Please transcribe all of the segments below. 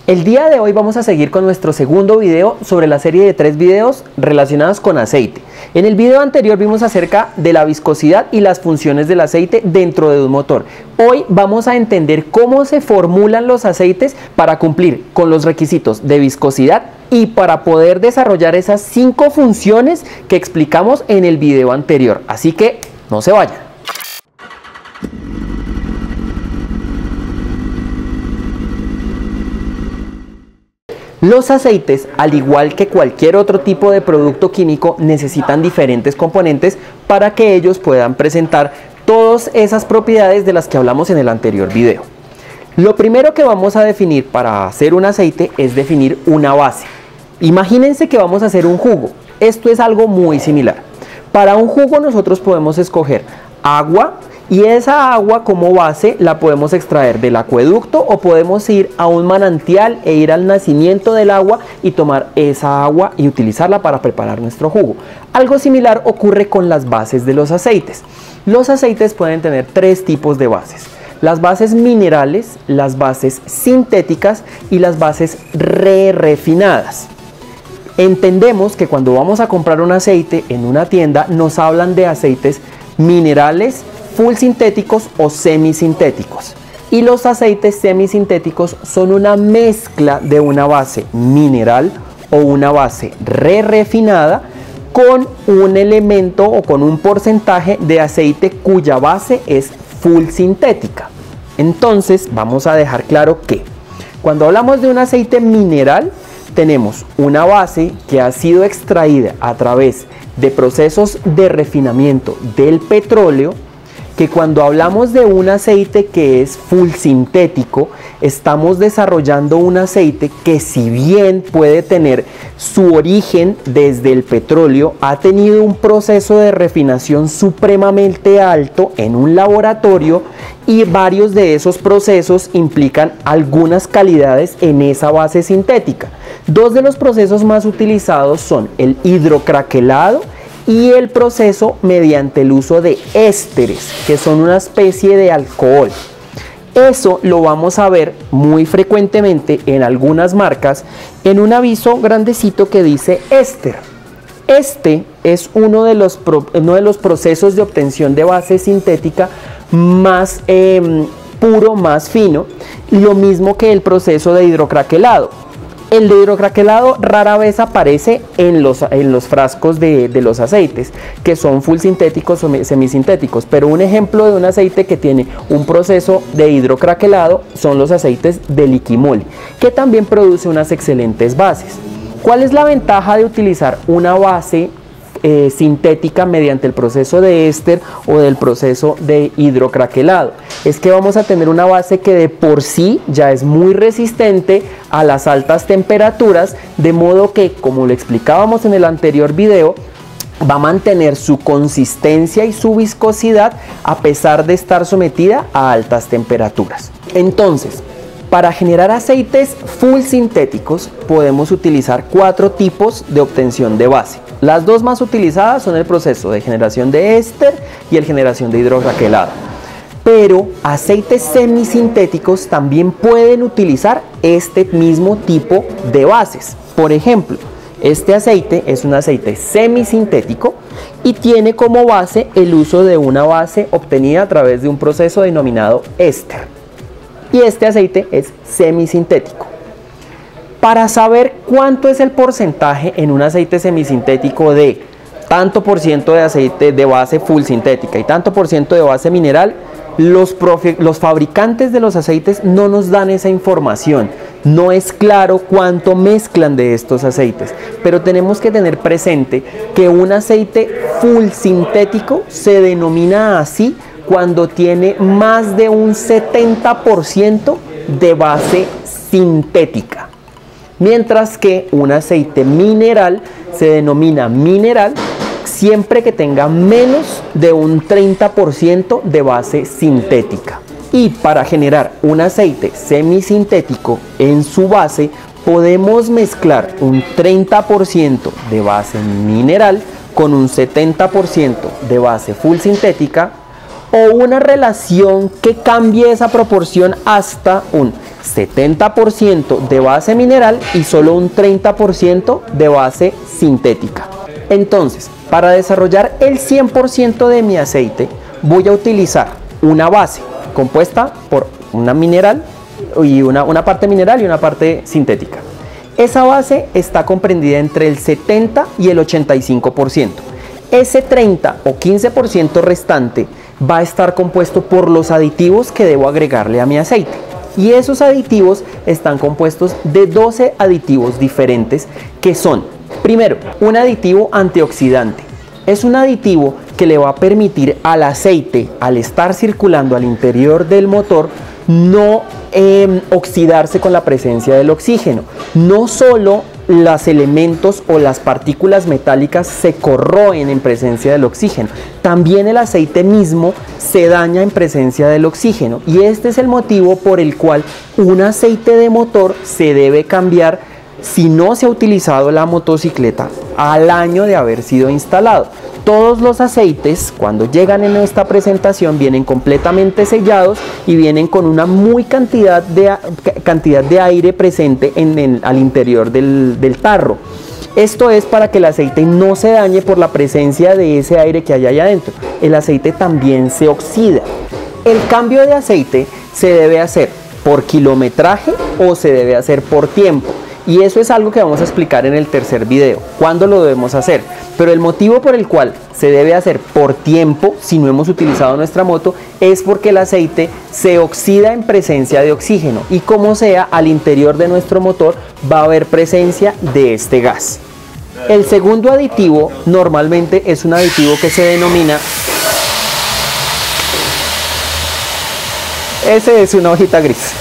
El día de hoy vamos a seguir con nuestro segundo video sobre la serie de 3 videos relacionados con aceite. En el video anterior vimos acerca de la viscosidad y las funciones del aceite dentro de un motor. Hoy vamos a entender cómo se formulan los aceites para cumplir con los requisitos de viscosidad y para poder desarrollar esas 5 funciones que explicamos en el video anterior. Así que no se vayan. Los aceites, al igual que cualquier otro tipo de producto químico, necesitan diferentes componentes para que ellos puedan presentar todas esas propiedades de las que hablamos en el anterior video. Lo primero que vamos a definir para hacer un aceite es definir una base. Imagínense que vamos a hacer un jugo. Esto es algo muy similar. Para un jugo nosotros podemos escoger agua, y esa agua como base la podemos extraer del acueducto o podemos ir a un manantial e ir al nacimiento del agua y tomar esa agua y utilizarla para preparar nuestro jugo. Algo similar ocurre con las bases de los aceites. Los aceites pueden tener 3 tipos de bases: las bases minerales, las bases sintéticas y las bases refinadas. Entendemos que cuando vamos a comprar un aceite en una tienda nos hablan de aceites minerales, full sintéticos o semisintéticos, y los aceites semisintéticos son una mezcla de una base mineral o una base refinada con un elemento o con un porcentaje de aceite cuya base es full sintética. Entonces vamos a dejar claro que cuando hablamos de un aceite mineral tenemos una base que ha sido extraída a través de procesos de refinamiento del petróleo, que cuando hablamos de un aceite que es full sintético, estamos desarrollando un aceite que, si bien puede tener su origen desde el petróleo, ha tenido un proceso de refinación supremamente alto en un laboratorio, y varios de esos procesos implican algunas calidades en esa base sintética. 2 de los procesos más utilizados son el hidrocraquelado y el proceso mediante el uso de ésteres, que son una especie de alcohol. Eso lo vamos a ver muy frecuentemente en algunas marcas en un aviso grandecito que dice éster. Este es uno de los procesos de obtención de base sintética más puro, más fino, lo mismo que el proceso de hidrocraquelado. El de hidrocraquelado rara vez aparece en los frascos de los aceites, que son full sintéticos o semisintéticos, pero un ejemplo de un aceite que tiene un proceso de hidrocraquelado son los aceites de liquimoli, que también produce unas excelentes bases. ¿Cuál es la ventaja de utilizar una base sintética mediante el proceso de éster o del proceso de hidrocraquelado? Es que vamos a tener una base que de por sí ya es muy resistente a las altas temperaturas, de modo que, como lo explicábamos en el anterior video, va a mantener su consistencia y su viscosidad a pesar de estar sometida a altas temperaturas. Entonces, para generar aceites full sintéticos podemos utilizar 4 tipos de obtención de base. Las 2 más utilizadas son el proceso de generación de éster y el generación de hidrocraquelado. Pero aceites semisintéticos también pueden utilizar este mismo tipo de bases. Por ejemplo, este aceite es un aceite semisintético y tiene como base el uso de una base obtenida a través de un proceso denominado éster. Y este aceite es semisintético. Para saber cuánto es el porcentaje en un aceite semisintético de tanto por ciento de aceite de base full sintética y tanto por ciento de base mineral, los fabricantes de los aceites no nos dan esa información. No es claro cuánto mezclan de estos aceites, pero tenemos que tener presente que un aceite full sintético se denomina así cuando tiene más de un 70% de base sintética. Mientras que un aceite mineral se denomina mineral siempre que tenga menos de un 30% de base sintética. Y para generar un aceite semisintético en su base podemos mezclar un 30% de base mineral con un 70% de base full sintética, o una relación que cambie esa proporción hasta un 70% de base mineral y solo un 30% de base sintética. Entonces, para desarrollar el 100% de mi aceite, voy a utilizar una base compuesta por una mineral y una parte mineral y una parte sintética. Esa base está comprendida entre el 70 y el 85%. Ese 30 o 15% restante va a estar compuesto por los aditivos que debo agregarle a mi aceite. Y esos aditivos están compuestos de 12 aditivos diferentes que son, primero, un aditivo antioxidante. Es un aditivo que le va a permitir al aceite, al estar circulando al interior del motor, no oxidarse con la presencia del oxígeno. No solo los elementos o las partículas metálicas se corroen en presencia del oxígeno, también el aceite mismo se daña en presencia del oxígeno, y este es el motivo por el cual un aceite de motor se debe cambiar si no se ha utilizado la motocicleta al año de haber sido instalado. Todos los aceites, cuando llegan en esta presentación, vienen completamente sellados y vienen con una muy cantidad de aire presente al interior del tarro. Esto es para que el aceite no se dañe por la presencia de ese aire que hay allá adentro. El aceite también se oxida. El cambio de aceite se debe hacer por kilometraje o se debe hacer por tiempo. Y eso es algo que vamos a explicar en el tercer video, cuándo lo debemos hacer. Pero el motivo por el cual se debe hacer por tiempo, si no hemos utilizado nuestra moto, es porque el aceite se oxida en presencia de oxígeno. Y como sea, al interior de nuestro motor va a haber presencia de este gas. El segundo aditivo normalmente es un aditivo que se denomina... Ese es una hojita gris.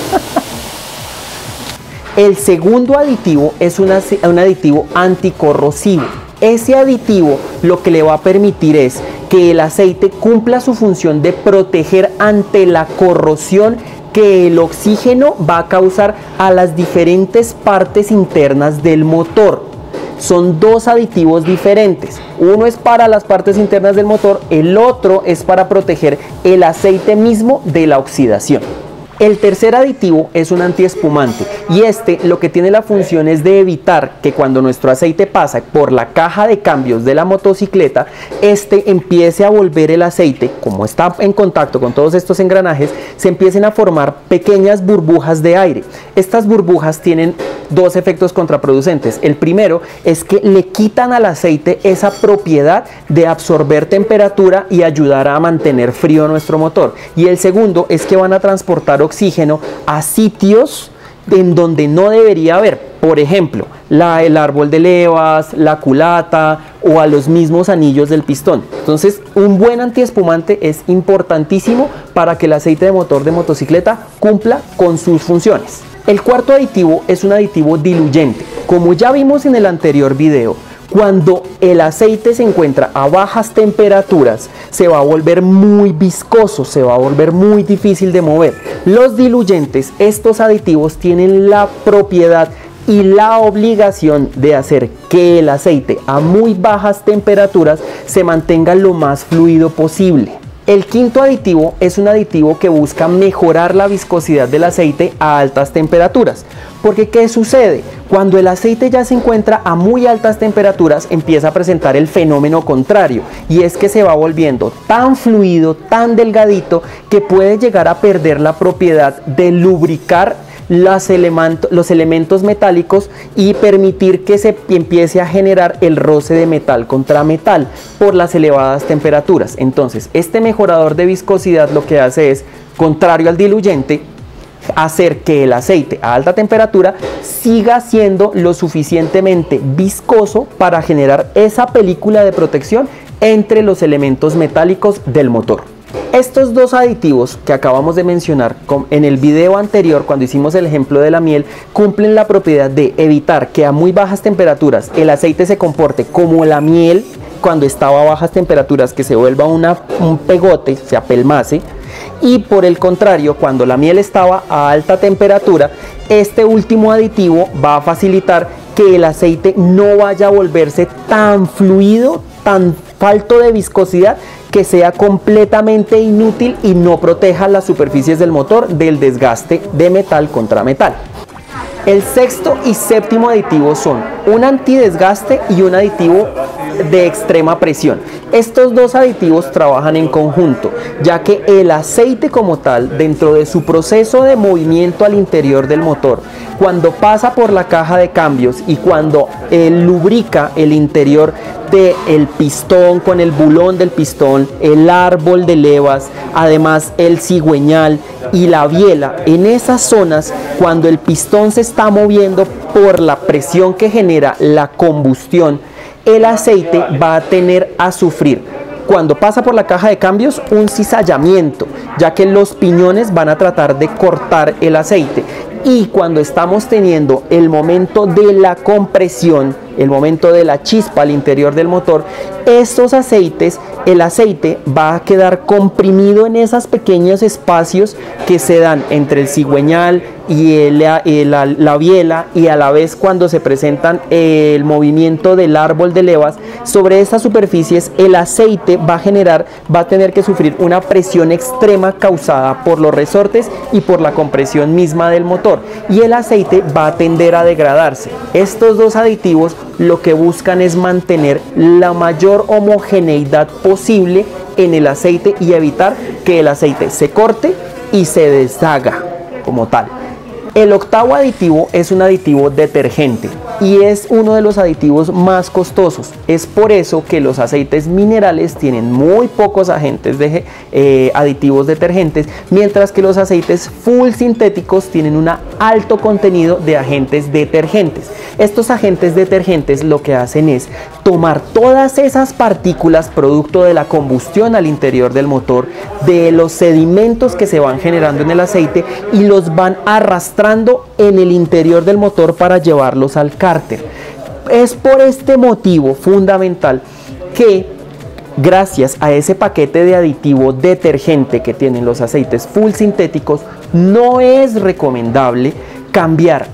El segundo aditivo es un aditivo anticorrosivo. Ese aditivo lo que le va a permitir es que el aceite cumpla su función de proteger ante la corrosión que el oxígeno va a causar a las diferentes partes internas del motor. Son dos aditivos diferentes. Uno es para las partes internas del motor, el otro es para proteger el aceite mismo de la oxidación. El tercer aditivo es un antiespumante, y este lo que tiene la función es de evitar que cuando nuestro aceite pasa por la caja de cambios de la motocicleta, este empiece a volver el aceite, como está en contacto con todos estos engranajes, se empiecen a formar pequeñas burbujas de aire. Estas burbujas tienen dos efectos contraproducentes. El primero es que le quitan al aceite esa propiedad de absorber temperatura y ayudar a mantener frío nuestro motor. Y el segundo es que van a transportar oxígeno a sitios en donde no debería haber, por ejemplo, el árbol de levas, la culata o a los mismos anillos del pistón. Entonces, un buen antiespumante es importantísimo para que el aceite de motor de motocicleta cumpla con sus funciones. El cuarto aditivo es un aditivo diluyente. Como ya vimos en el anterior video, cuando el aceite se encuentra a bajas temperaturas, se va a volver muy viscoso, se va a volver muy difícil de mover. Los diluyentes, estos aditivos, tienen la propiedad y la obligación de hacer que el aceite a muy bajas temperaturas se mantenga lo más fluido posible. El quinto aditivo es un aditivo que busca mejorar la viscosidad del aceite a altas temperaturas. Porque ¿qué sucede? Cuando el aceite ya se encuentra a muy altas temperaturas, empieza a presentar el fenómeno contrario, y es que se va volviendo tan fluido, tan delgadito, que puede llegar a perder la propiedad de lubricar los elementos metálicos y permitir que se empiece a generar el roce de metal contra metal por las elevadas temperaturas. Entonces, este mejorador de viscosidad lo que hace es, contrario al diluyente, hacer que el aceite a alta temperatura siga siendo lo suficientemente viscoso para generar esa película de protección entre los elementos metálicos del motor. Estos dos aditivos que acabamos de mencionar en el video anterior, cuando hicimos el ejemplo de la miel, cumplen la propiedad de evitar que a muy bajas temperaturas el aceite se comporte como la miel cuando estaba a bajas temperaturas, que se vuelva un pegote, se apelmace. Y por el contrario, cuando la miel estaba a alta temperatura, este último aditivo va a facilitar que el aceite no vaya a volverse tan fluido, tan falto de viscosidad, que sea completamente inútil y no proteja las superficies del motor del desgaste de metal contra metal. El sexto y séptimo aditivo son un antidesgaste y un aditivo de extrema presión. Estos dos aditivos trabajan en conjunto, ya que el aceite como tal, dentro de su proceso de movimiento al interior del motor, cuando pasa por la caja de cambios y cuando lubrica el interior del pistón con el bulón del pistón, el árbol de levas, además el cigüeñal y la biela, en esas zonas, cuando el pistón se está moviendo por la presión que genera la combustión, el aceite va a tener a sufrir, cuando pasa por la caja de cambios, un cizallamiento, ya que los piñones van a tratar de cortar el aceite. Y cuando estamos teniendo el momento de la compresión, el momento de la chispa al interior del motor, estos aceites, el aceite va a quedar comprimido en esos pequeños espacios que se dan entre el cigüeñal y la biela, y a la vez cuando se presentan el movimiento del árbol de levas sobre estas superficies, el aceite va a tener que sufrir una presión extrema causada por los resortes y por la compresión misma del motor, y el aceite va a tender a degradarse. Estos dos aditivos lo que buscan es mantener la mayor homogeneidad posible en el aceite y evitar que el aceite se corte y se deshaga como tal. El octavo aditivo es un aditivo detergente y es uno de los aditivos más costosos. Es por eso que los aceites minerales tienen muy pocos agentes de aditivos detergentes, mientras que los aceites full sintéticos tienen un alto contenido de agentes detergentes. Estos agentes detergentes lo que hacen es tomar todas esas partículas producto de la combustión al interior del motor, de los sedimentos que se van generando en el aceite, y los van arrastrando en el interior del motor para llevarlos al cárter. Es por este motivo fundamental que, gracias a ese paquete de aditivo detergente que tienen los aceites full sintéticos, no es recomendable cambiar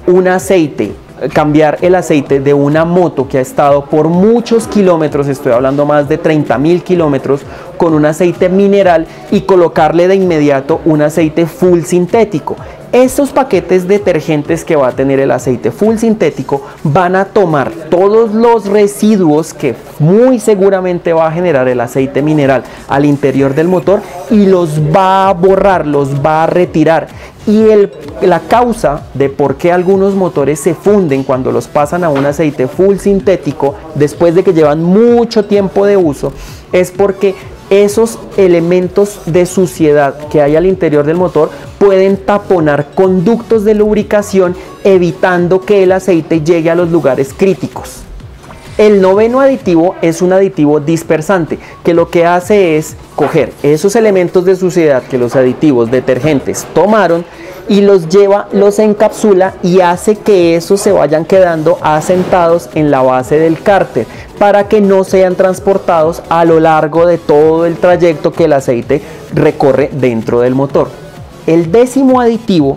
el aceite de una moto que ha estado por muchos kilómetros, estoy hablando más de 30.000 kilómetros, con un aceite mineral y colocarle de inmediato un aceite full sintético. Estos paquetes detergentes que va a tener el aceite full sintético van a tomar todos los residuos que muy seguramente va a generar el aceite mineral al interior del motor y los va a borrar, los va a retirar. Y la causa de por qué algunos motores se funden cuando los pasan a un aceite full sintético después de que llevan mucho tiempo de uso es porque esos elementos de suciedad que hay al interior del motor pueden taponar conductos de lubricación, evitando que el aceite llegue a los lugares críticos. El noveno aditivo es un aditivo dispersante, que lo que hace es coger esos elementos de suciedad que los aditivos detergentes tomaron y los encapsula y hace que esos se vayan quedando asentados en la base del cárter para que no sean transportados a lo largo de todo el trayecto que el aceite recorre dentro del motor. El décimo aditivo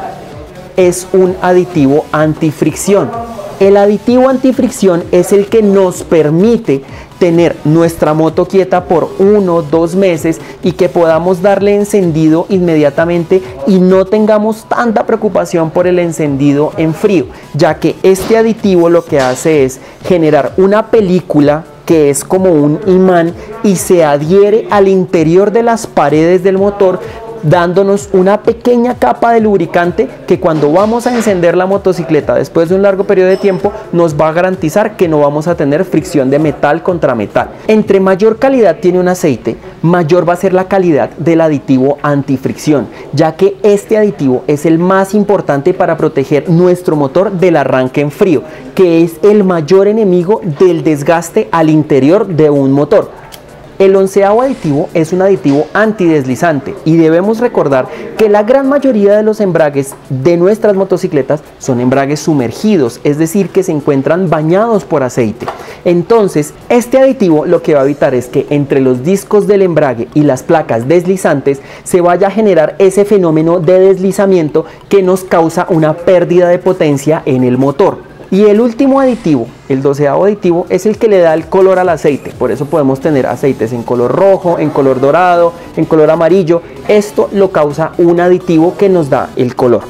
es un aditivo antifricción. El aditivo antifricción es el que nos permite tener nuestra moto quieta por 1 o 2 meses y que podamos darle encendido inmediatamente y no tengamos tanta preocupación por el encendido en frío, ya que este aditivo lo que hace es generar una película que es como un imán y se adhiere al interior de las paredes del motor, dándonos una pequeña capa de lubricante que cuando vamos a encender la motocicleta después de un largo periodo de tiempo nos va a garantizar que no vamos a tener fricción de metal contra metal. Entre mayor calidad tiene un aceite, mayor va a ser la calidad del aditivo antifricción, ya que este aditivo es el más importante para proteger nuestro motor del arranque en frío, que es el mayor enemigo del desgaste al interior de un motor. El onceavo aditivo es un aditivo antideslizante y debemos recordar que la gran mayoría de los embragues de nuestras motocicletas son embragues sumergidos, es decir, que se encuentran bañados por aceite. Entonces, este aditivo lo que va a evitar es que entre los discos del embrague y las placas deslizantes se vaya a generar ese fenómeno de deslizamiento que nos causa una pérdida de potencia en el motor. Y el último aditivo, el 12avo aditivo, es el que le da el color al aceite. Por eso podemos tener aceites en color rojo, en color dorado, en color amarillo. Esto lo causa un aditivo que nos da el color.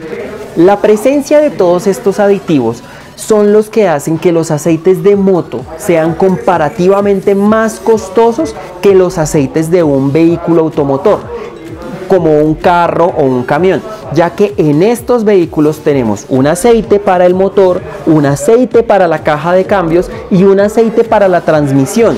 La presencia de todos estos aditivos son los que hacen que los aceites de moto sean comparativamente más costosos que los aceites de un vehículo automotor, como un carro o un camión, ya que en estos vehículos tenemos un aceite para el motor, un aceite para la caja de cambios y un aceite para la transmisión,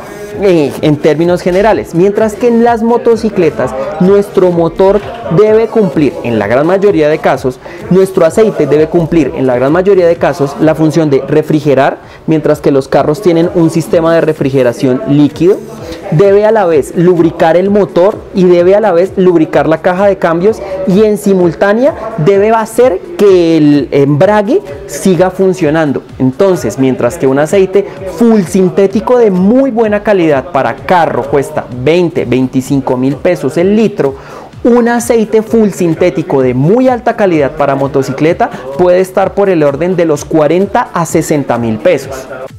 en términos generales, mientras que en las motocicletas nuestro motor debe cumplir, en la gran mayoría de casos, nuestro aceite debe cumplir en la gran mayoría de casos la función de refrigerar, mientras que los carros tienen un sistema de refrigeración líquido, debe a la vez lubricar el motor y debe a la vez lubricar la caja de cambios, y en simultánea debe hacer que el embrague siga funcionando. Entonces, mientras que un aceite full sintético de muy buena calidad para carro cuesta 20-25 mil pesos el litro, un aceite full sintético de muy alta calidad para motocicleta puede estar por el orden de los 40 a 60 mil pesos.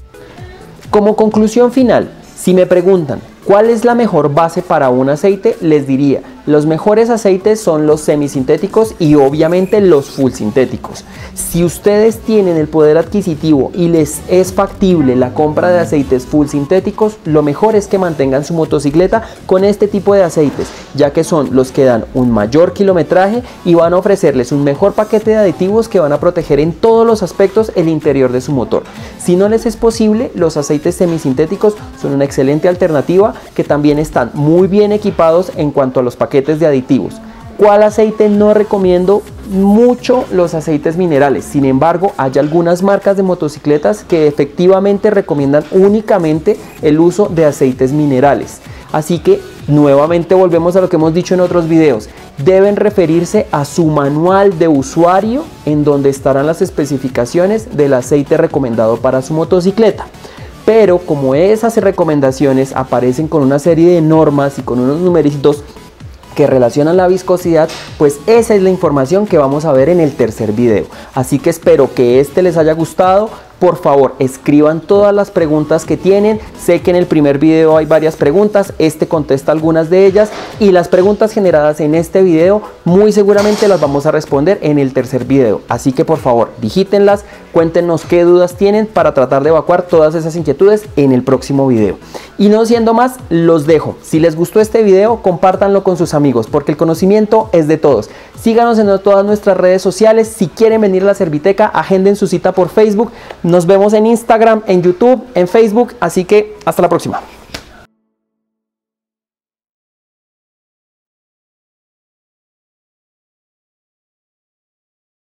Como conclusión final, si me preguntan ¿cuál es la mejor base para un aceite? Les diría, los mejores aceites son los semisintéticos y obviamente los full sintéticos. Si ustedes tienen el poder adquisitivo y les es factible la compra de aceites full sintéticos, lo mejor es que mantengan su motocicleta con este tipo de aceites, ya que son los que dan un mayor kilometraje y van a ofrecerles un mejor paquete de aditivos que van a proteger en todos los aspectos el interior de su motor. Si no les es posible, los aceites semisintéticos son una excelente alternativa, que también están muy bien equipados en cuanto a los paquetes de aditivos. ¿Cuál aceite no recomiendo? Mucho los aceites minerales. Sin embargo, hay algunas marcas de motocicletas que efectivamente recomiendan únicamente el uso de aceites minerales. Así que nuevamente volvemos a lo que hemos dicho en otros videos. Deben referirse a su manual de usuario, en donde estarán las especificaciones del aceite recomendado para su motocicleta. Pero como esas recomendaciones aparecen con una serie de normas y con unos numeritos que relacionan la viscosidad, pues esa es la información que vamos a ver en el tercer video. Así que espero que este les haya gustado. Por favor, escriban todas las preguntas que tienen. Sé que en el primer video hay varias preguntas, este contesta algunas de ellas, y las preguntas generadas en este video muy seguramente las vamos a responder en el tercer video. Así que por favor, digítenlas, cuéntenos qué dudas tienen para tratar de evacuar todas esas inquietudes en el próximo video. Y no siendo más, los dejo. Si les gustó este video, compártanlo con sus amigos, porque el conocimiento es de todos. Síganos en todas nuestras redes sociales. Si quieren venir a la Serviteca, agenden su cita por Facebook. Nos vemos en Instagram, en YouTube, en Facebook, así que hasta la próxima.